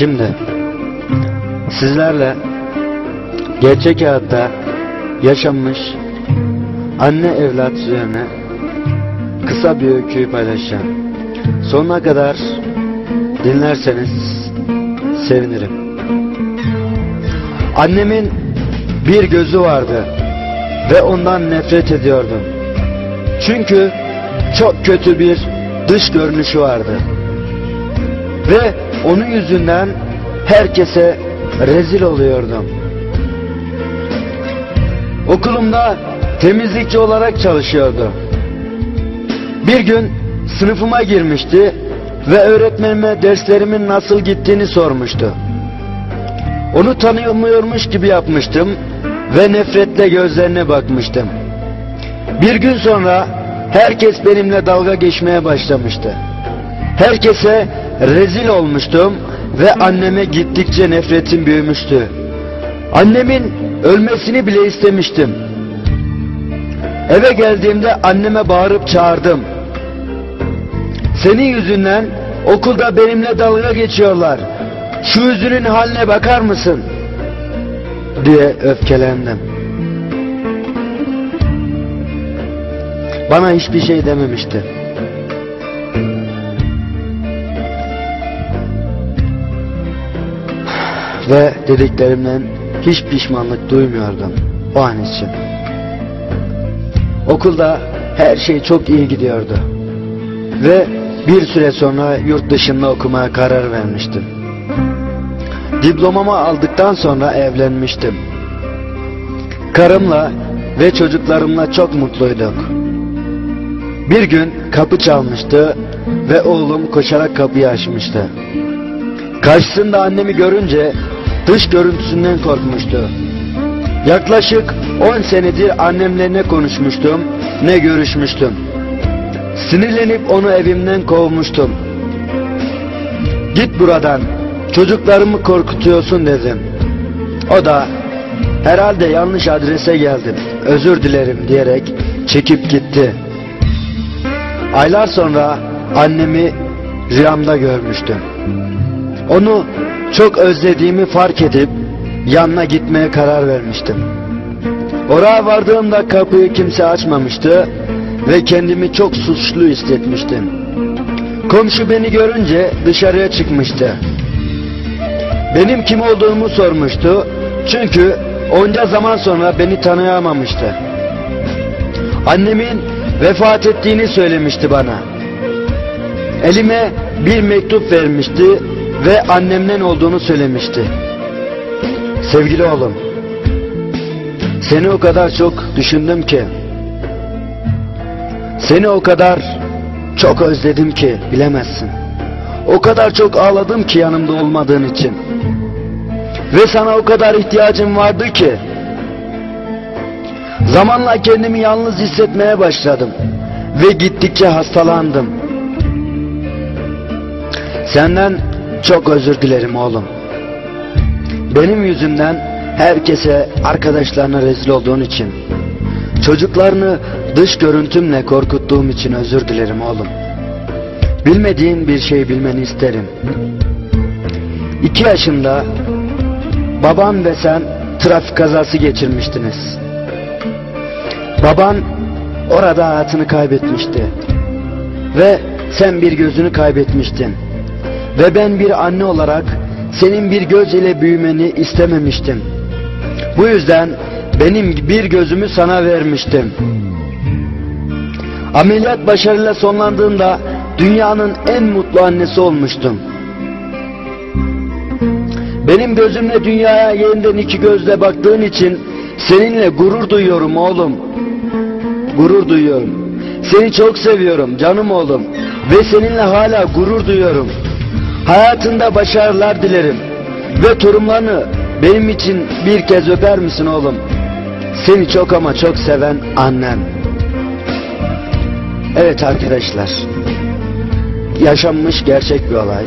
Şimdi sizlerle gerçek hayatta yaşanmış anne evlat üzerine kısa bir öyküyü paylaşacağım. Sonuna kadar dinlerseniz sevinirim. Annemin bir gözü vardı ve ondan nefret ediyordum. Çünkü çok kötü bir dış görünüşü vardı. Ve onun yüzünden herkese rezil oluyordum. Okulumda temizlikçi olarak çalışıyordu. Bir gün sınıfıma girmişti ve öğretmenime derslerimin nasıl gittiğini sormuştu. Onu tanımıyormuş gibi yapmıştım ve nefretle gözlerine bakmıştım. Bir gün sonra herkes benimle dalga geçmeye başlamıştı. Herkese rezil olmuştum ve anneme gittikçe nefretim büyümüştü. Annemin ölmesini bile istemiştim. Eve geldiğimde anneme bağırıp çağırdım. Senin yüzünden okulda benimle dalga geçiyorlar. Şu yüzünün haline bakar mısın? Diye öfkelendim. Bana hiçbir şey dememişti. Ve dediklerimden hiç pişmanlık duymuyordum o an için. Okulda her şey çok iyi gidiyordu. Ve bir süre sonra yurt dışında okumaya karar vermiştim. Diplomamı aldıktan sonra evlenmiştim. Karımla ve çocuklarımla çok mutluyduk. Bir gün kapı çalmıştı ve oğlum koşarak kapıyı açmıştı. Karşısında annemi görünce dış görüntüsünden korkmuştu. Yaklaşık 10 senedir annemle ne konuşmuştum, ne görüşmüştüm. Sinirlenip onu evimden kovmuştum. Git buradan, çocuklarımı korkutuyorsun dedim. O da herhalde yanlış adrese geldim, özür dilerim diyerek çekip gitti. Aylar sonra annemi rüyamda görmüştüm. Onu çok özlediğimi fark edip yanına gitmeye karar vermiştim. Oraya vardığımda kapıyı kimse açmamıştı ve kendimi çok suçlu hissetmiştim. Komşu beni görünce dışarıya çıkmıştı. Benim kim olduğumu sormuştu çünkü onca zaman sonra beni tanıyamamıştı. Annemin vefat ettiğini söylemişti bana. Elime bir mektup vermişti ve annemden olduğunu söylemişti. Sevgili oğlum, seni o kadar çok düşündüm ki, seni o kadar çok özledim ki bilemezsin. O kadar çok ağladım ki yanımda olmadığın için. Ve sana o kadar ihtiyacım vardı ki, zamanla kendimi yalnız hissetmeye başladım ve gittikçe hastalandım. Senden çok özür dilerim oğlum. Benim yüzümden herkese, arkadaşlarına rezil olduğun için, çocuklarını dış görüntümle korkuttuğum için özür dilerim oğlum. Bilmediğin bir şey bilmeni isterim. 2 yaşında baban ve sen trafik kazası geçirmiştiniz. Baban orada hayatını kaybetmişti. Ve sen bir gözünü kaybetmiştin. Ve ben bir anne olarak senin bir göz ile büyümeni istememiştim. Bu yüzden benim bir gözümü sana vermiştim. Ameliyat başarıyla sonlandığında dünyanın en mutlu annesi olmuştum. Benim gözümle dünyaya yeniden 2 gözle baktığın için seninle gurur duyuyorum oğlum. Gurur duyuyorum. Seni çok seviyorum canım oğlum. Ve seninle hala gurur duyuyorum. Hayatında başarılar dilerim. Ve torunlarını benim için bir kez öper misin oğlum? Seni çok ama çok seven annem. Evet arkadaşlar, yaşanmış gerçek bir olay.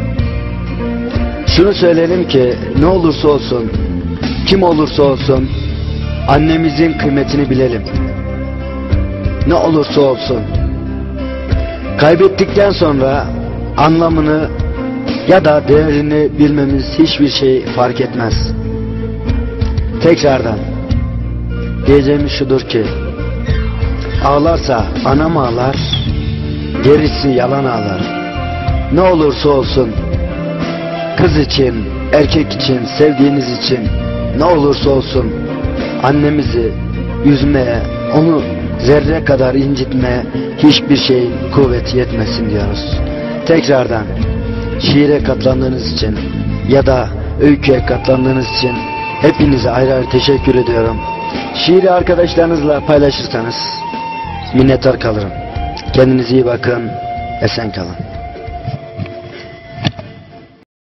Şunu söyleyelim ki ne olursa olsun, kim olursa olsun annemizin kıymetini bilelim. Ne olursa olsun. Kaybettikten sonra anlamını ya da değerini bilmemiz hiçbir şey fark etmez. Tekrardan diyeceğimiz şudur ki, ağlarsa anam ağlar, gerisi yalan ağlar. Ne olursa olsun, kız için, erkek için, sevdiğiniz için, ne olursa olsun annemizi üzmeye, onu zerre kadar incitmeye hiçbir şeyin kuvveti yetmesin diyoruz. Tekrardan şiire katlandığınız için ya da öyküye katlandığınız için hepinize ayrı ayrı teşekkür ediyorum. Şiiri arkadaşlarınızla paylaşırsanız minnettar kalırım. Kendinize iyi bakın, esen kalın.